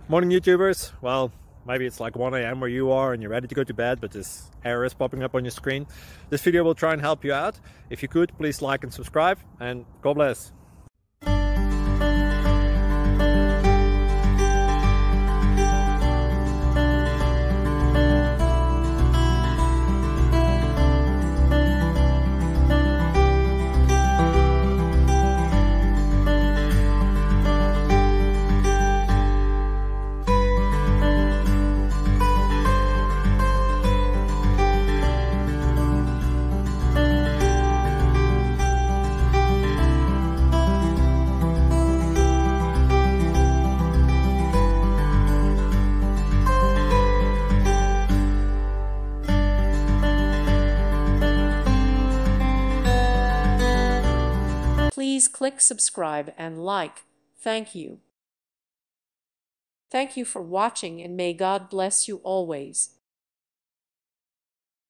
Morning YouTubers. Well, maybe it's like 1 a.m. where you are and you're ready to go to bed, but this error is popping up on your screen. This video will try and help you out. If you could, please like and subscribe, and God bless. Please click subscribe and like. Thank you. Thank you for watching, and may God bless you always.